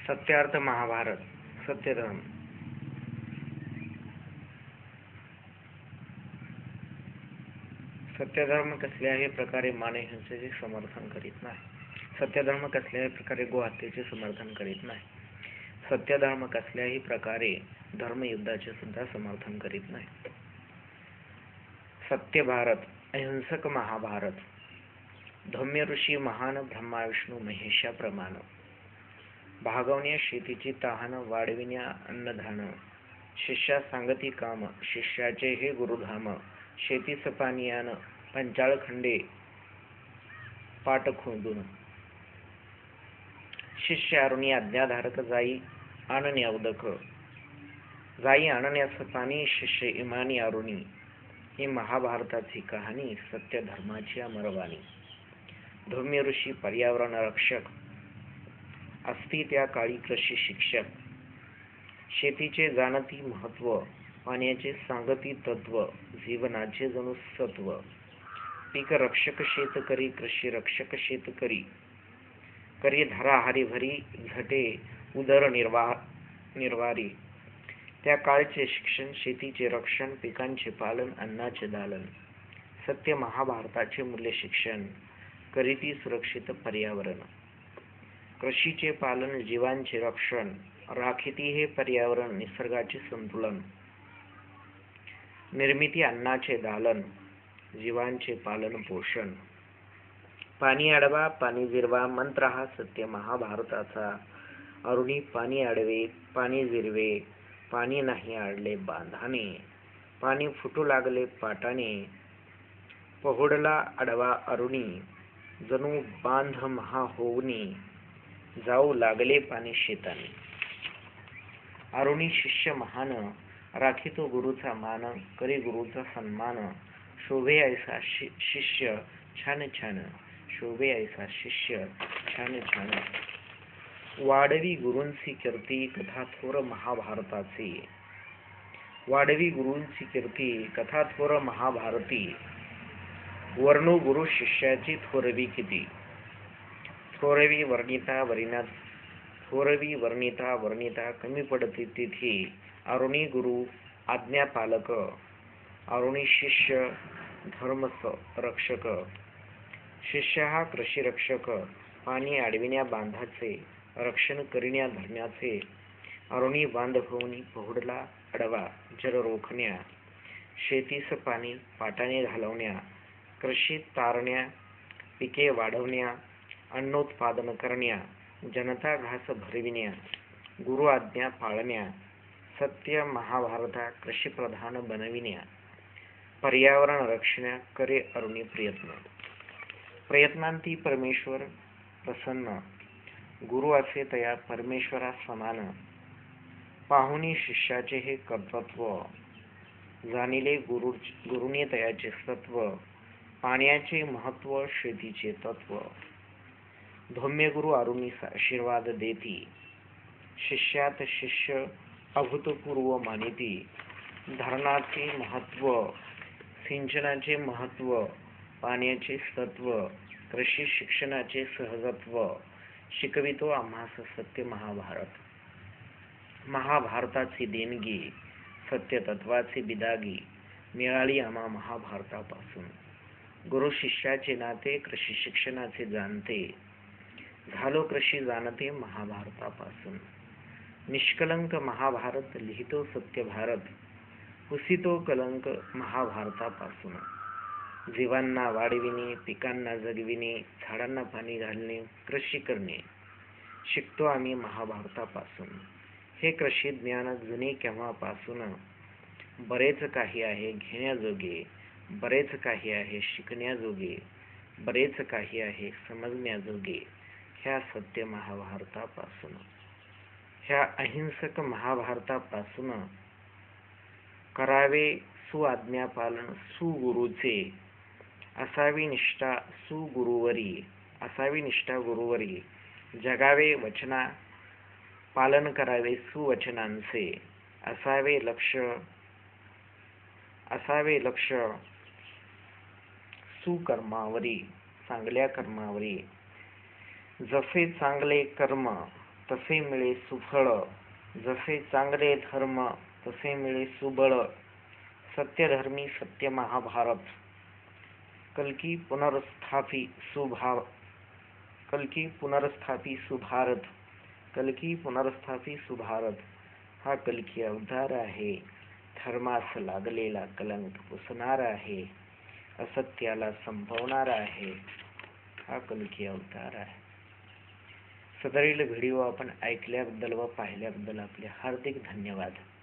सत्यार्थ महाभारत सत्यधर्म. सत्यधर्म कसल्याही प्रकारे मानहिंसेचे समर्थन करीत नाही. सत्यधर्म कसल्याही प्रकारे गोहत्येचे समर्थन करीत नाही. सत्यधर्म कसल्याही प्रकारे धर्मयुद्धाचे सुद्धा समर्थन करीत नाही. सत्य भारत, अहिंसक महाभारत. धौम्य ऋषी महान ब्रह्मा विष्णू महेशा प्रमाण. भागवण्या शेतीची तहान, वाढविण्या अन्नधान. शिष्या सांगती काम, शिष्याचे हे गुरुधाम. शेतीस पानियान, पंचाळ खंडे पाट खोदून. शिष्य अरुणी आज्ञाधारक, जाई आणण्या उदक. जाई आणण्यास पाणी, शिष्य इमानी अरुणी. ही महाभारताची कहाणी, सत्य धर्माची अमरवाणी. धौम्य ऋषी पर्यावरण रक्षक, असती त्या काळी कृषी शिक्षक. शेतीचे जाणती महत्व, पाण्याचे सांगती तत्व. जीवनाचे जणू सत्व. पीक रक्षक शेतकरी, कृषी रक्षक शेतकरी. करी धरा हरिभरी, झटे उदर निर्वारी. त्या काळचे शिक्षण, शेतीचे रक्षण, पिकांचे पालन, अन्नाचे दालन. सत्य महाभारताचे मूल्य शिक्षण, करीती सुरक्षित पर्यावरण. कृषीचे पालन, जीवांचे रक्षण, राखीती हे पर्यावरण, निसर्गाचे संतुलन. निर्मिती अन्नाचे दालन, जीवांचे पालन पोषण. पाणी अडवा, पाणी जिरवा, मंत्र हा सत्य महाभारताचा. अरुणी पाणी अडवे, पाणी जिरवे, पाणी नाही अडले बांधाने. पाणी फुटू लागले पाटाने, पहुडला अडवा अरुणी. जणू बांध महा होऊनी, जाऊ लागले पाणी शेताने. अरुणी शिष्य महान, राखितो गुरुचा मान. करी गुरुचा सन्मान, शोभे ऐसा शिष्य छान छान. शोभे ऐसा शिष्य छान छान. वाढवी गुरूंची कीर्ती, कथा थोर महाभारताची. वाढवी गुरूंची कीर्ती, कथा थोर महाभारती. वर्णू गुरु शिष्याची थोरवी किती. थोरवी वर्णिता वरिना, थोरवी वर्णिता वर्णिता कमी पडते तिथी. अरुणी गुरु आज्ञा पालक, अरुणी शिष्य धर्म रक्षक. शिष्य हा कृषी रक्षक, पाणी अडविण्या बांधाचे, रक्षण करिण्या धरण्याचे. अरुणी बांध होऊनी, पहुडला अडवा जल रोखण्या. शेतीस पाणी पाटाने घालवण्या, कृषी तारण्या, पिके वाढवण्या, अन्नोत्पादन करण्या, जनता घास भरविण्या, गुरु आज्ञा पाळण्या. सत्य महाभारता कृषी प्रधान बनविण्या, पर्यावरण रक्षण्या. करे अरुणी प्रयत्न, प्रयत्नांती परमेश्वर प्रसन्न. गुरु असे तया परमेश्वरा समान. पाहुनी शिष्याचे हे कर्तृत्व, जाणिले गुरुने तयाचे सत्व. पाण्याचे महत्व, शेतीचे तत्व. धौम्य गुरु अरुणीस आशीर्वाद देती, शिष्यात शिष्य अभूतपूर्व मानिती. धरणाचे महत्व, सिंचनाचे महत्व, पाण्याचे सत्व, कृषी शिक्षणाचे सहजत्व. शिकवितो आम्हास सत्य महाभारत. महाभारताची देणगी, सत्य तत्वाची बिदागी, मिळाली आम्हा महाभारतापासून. गुरु शिष्याचे नाते, कृषी शिक्षणाचे जाणते, झालो कृषी जाणते महाभारतापासून. निष्कलंक महाभारत, लिहितो सत्य भारत. पुसितो कलंक महाभारतापासून. जीवांना वाढविणे, पिकांना जगविणे, झाडांना पाणी घालणे, कृषी करणे शिकतो आम्ही महाभारतापासून. हे कृषी ज्ञान जुने केव्हापासून. बरेच काही आहे घेण्याजोगे, बरेच काही आहे शिकण्याजोगे, बरेच काही आहे समजण्याजोगे. ह्या सत्य महाभारतापासून, ह्या अहिंसक महाभारतापासून. करावे सुआज्ञापालन सुगुरूचे, असावी निष्ठा सुगुरुवरी, असावी निष्ठा गुरुवरी. जगावे वचना पालन करावे सुवचनांचे, असावे लक्ष सुकर्मावरी, चांगल्या कर्मावरी. जसे चांगले कर्म तसे मिळे सुफळ, जसे चांगले धर्म तसे मिळे सुबळ, सत्यधर्मी सत्य महाभारत, कल्की पुनर्स्थापी सुभारत, कल्की पुनर्स्थापी सुभारत हा कल्की अवतार आहे. धर्मास लागलेला कलंक पुसणार आहे, असत्याला संपवणार आहे, हा कल्की अवतार आहे. सदरील व्हिडिओ आपण ऐकल्याबद्दल व पाहिल्याबद्दल आपले हार्दिक धन्यवाद.